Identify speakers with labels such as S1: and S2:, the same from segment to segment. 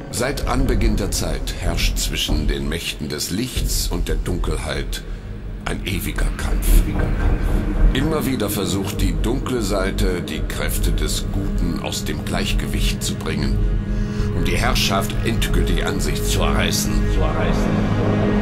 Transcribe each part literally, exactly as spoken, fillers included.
S1: Seit Anbeginn der Zeit herrscht zwischen den Mächten des Lichts und der Dunkelheit ein ewiger Kampf. Immer wieder versucht die dunkle Seite, die Kräfte des Guten aus dem Gleichgewicht zu bringen, um die Herrschaft endgültig an sich zu reißen. Zu reißen.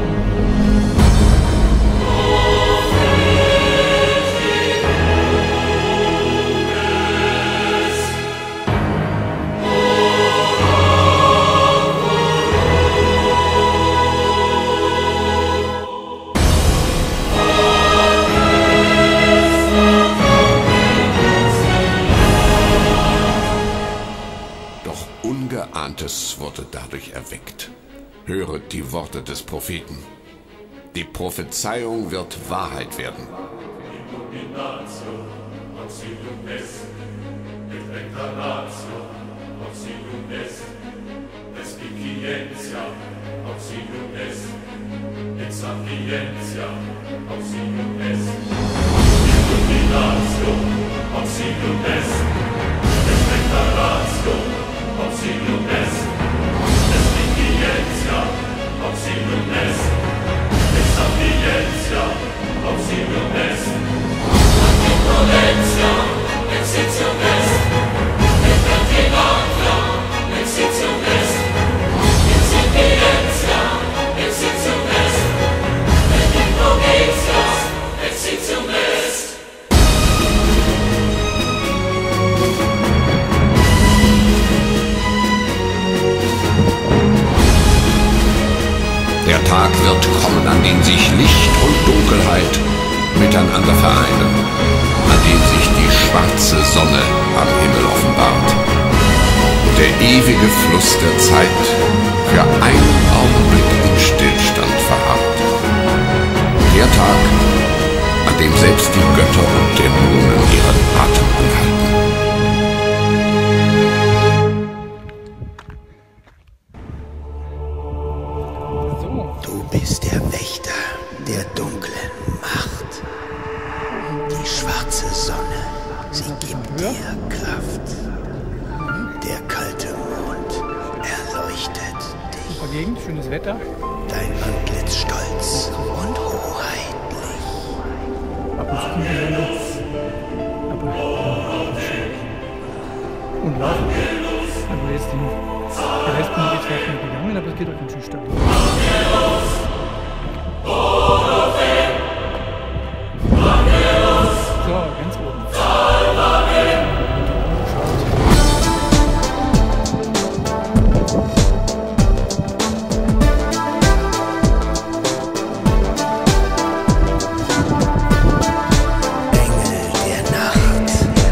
S1: Ungeahntes wurde dadurch erweckt. Höret die Worte des Propheten. Die Prophezeiung wird Wahrheit werden.
S2: Auxilium est, Espicientia, Auxilium est, Exapientia, Auxilium est, Antipolentia, Exitium est, Extratinaclia, Exitium est, Incipientia, Exitium est, Antipolentia, Exitium est.
S1: Der Tag wird kommen, an dem sich Licht und Dunkelheit miteinander vereinen, an dem sich die schwarze Sonne am Himmel offenbart. Der ewige Fluss der Zeit für einen Augenblick im Stillstand verharrt. Der Tag, an dem selbst die Götter und Dämonen ihren Atem anhalten.
S3: Du bist der Wächter der dunklen Macht. Die schwarze Sonne, sie gibt dir Kraft. Der kalte Mond erleuchtet dich.
S4: Super Gegend, schönes Wetter.
S3: Dein Antlitz stolz und hoheitlich.
S4: Ab und zu kommt die Sonne. Aber ja, schön. Und laufen. Also jetzt den, der Rest bin ich jetzt vielleicht noch gegangen, aber es geht auch ganz schön stark. So, ganz oben.
S3: Engel der Nacht.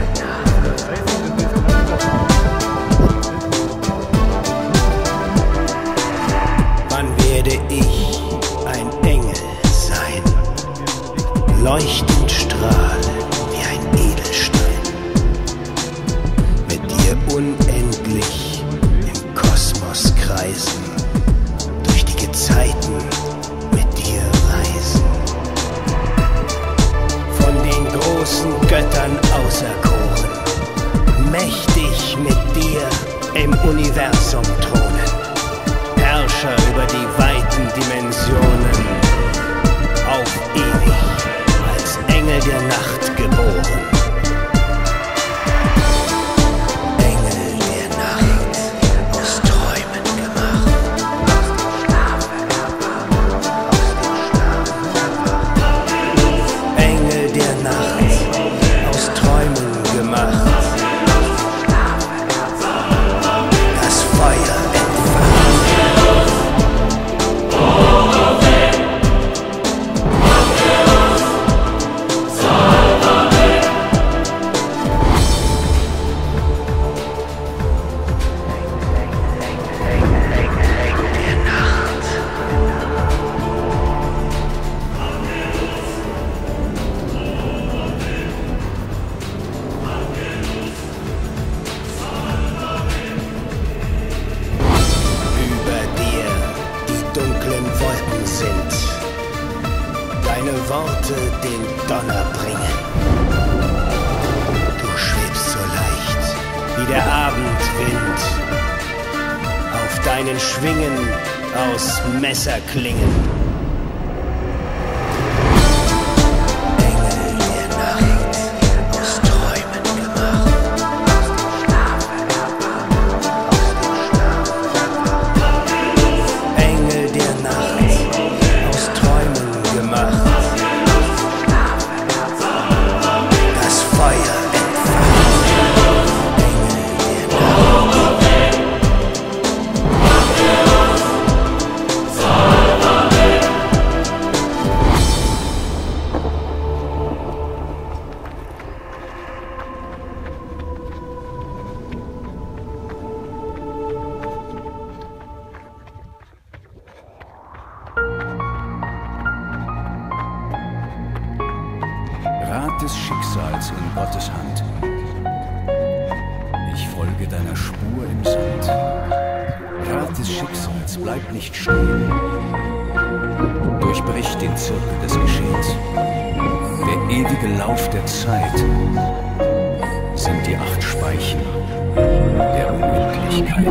S3: Wann werde ich ein Engel sein? Leuchtend strahlen wie ein Edelstein. Mit dir unendlich im Kosmos kreisen, durch die Gezeiten mit dir reisen. Von den großen Göttern auserkoren, mächtig mit dir im Universum thronen. Herrscher über die weiten Dimensionen, auf ewig als Engel der Nacht geboren. Engel der Nacht, aus Träumen gemacht, aus dem Schlafe erwacht, aus dem Schlafe erwacht. Engel der Nacht, aus Träumen gemacht, das Feuer entfacht. Worte den Donner bringen. Du schwebst so leicht wie der Abendwind auf auf deinen Schwingen aus Messerklingen.
S5: Rat des Schicksals in Gottes Hand. Ich folge deiner Spur im Sand. Rat des Schicksals, bleib nicht stehen. Durchbrich den Zirkel des Geschehens. Der ewige Lauf der Zeit sind die acht Speichen der Unendlichkeit.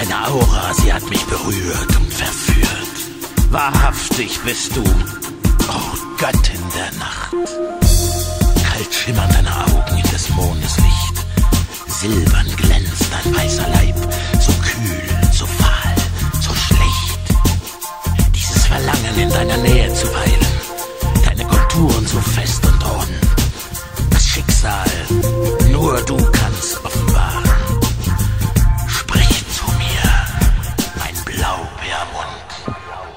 S6: Deine Aura, sie hat mich berührt und verführt. Wahrhaftig bist du, oh Göttin der Nacht. Kalt schimmern deine Augen in des Mondes Licht. Silbern glänzt dein weißer Leib, so kühl, so fahl, so schlicht. Dieses Verlangen, in deiner Nähe zu weilen, deine Konturen so fest und rund. Das Schicksal, nur du kannst offenbaren. Sprich zu mir, mein Blaubeermund.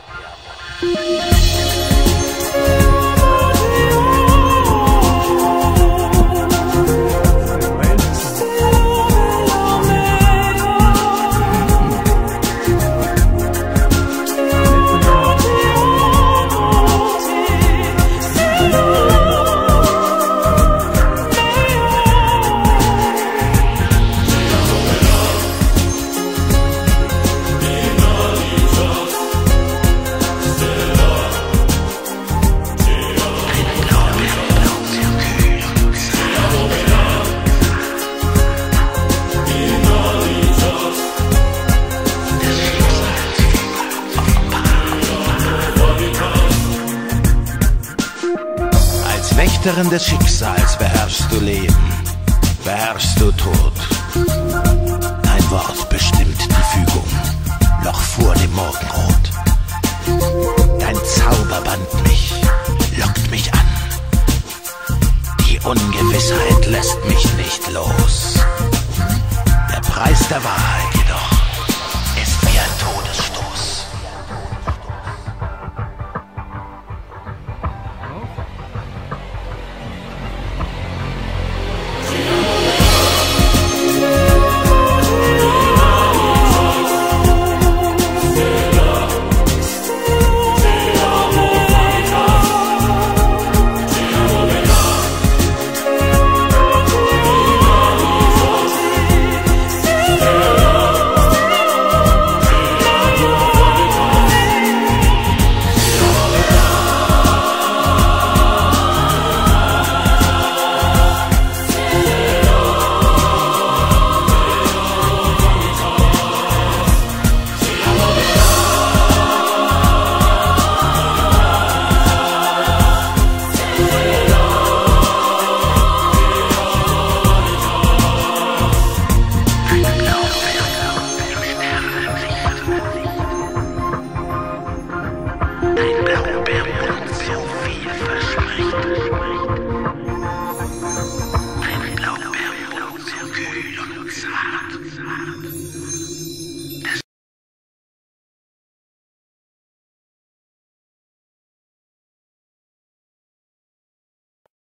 S6: Wächterin des Schicksals beherrschst du Leben, beherrschst du Tod. Dein Wort bestimmt die Fügung, noch vor dem Morgenrot. Dein Zauber band mich, lockt mich an. Die Ungewissheit lässt mich nicht los. Der Preis der Wahrheit